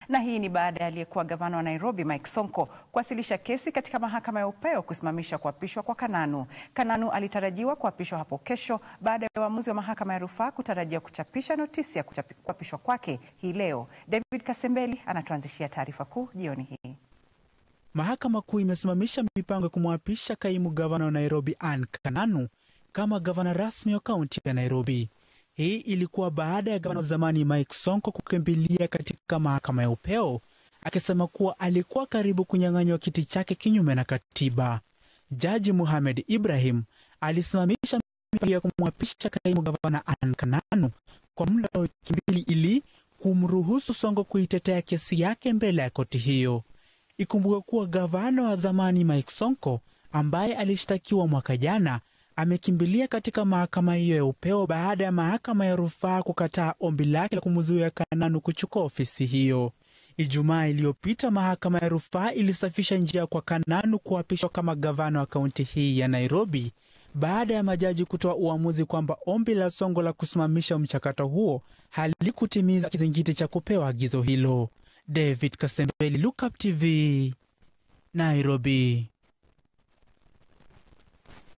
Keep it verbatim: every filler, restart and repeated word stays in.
Na hii ni baada ya aliyekuwa gavana wa Nairobi Mike Sonko kuwasilisha kesi katika mahakama ya upeo kusimamisha kuapishwa kwa Kananu. Kananu alitarajiwa kuapishwa hapo kesho baada ya uamuzi wa mahakama ya rufaa kutarajia kuchapisha notisi ya kuapishwa kwake hii leo. David Kasembeli anatuanzishia taarifa kuu jioni hii. Mahakama Kuu imesimamisha mipango ya kumwapisha kaimu gavana wa Nairobi Anne Kananu kama gavana rasmi wa kaunti ya Nairobi. Hii ilikuwa baada ya gavana wa zamani Mike Sonko kukimbilia katika mahakama ya upeo akisema kuwa alikuwa karibu kunyang'anywa kiti chake kinyume na katiba. Jaji Mohamed Ibrahim alisimamisha mipango ya kumwapisha kaimu gavana Anne Kananu kwa muda wa wiki mbili ili kumruhusu Sonko kuitetea kesi yake mbele ya koti hiyo. Ikumbuka kuwa gavana wa zamani Mike Sonko ambaye alishtakiwa mwaka jana amekimbilia katika mahakama hiyo ya upeo baada ya mahakama ya rufaa kukataa ombi lake la kumzuia Kananu kuchukua ofisi hiyo. Ijumaa iliyopita mahakama ya rufaa ilisafisha njia kwa Kananu kuapishwa kama gavana wa kaunti hii ya Nairobi baada ya majaji kutoa uamuzi kwamba ombi la Sonko la kusimamisha mchakato huo halikutimiza kizingiti cha kupewa agizo hilo. David Kasembeli, Look Up T V, Nairobi.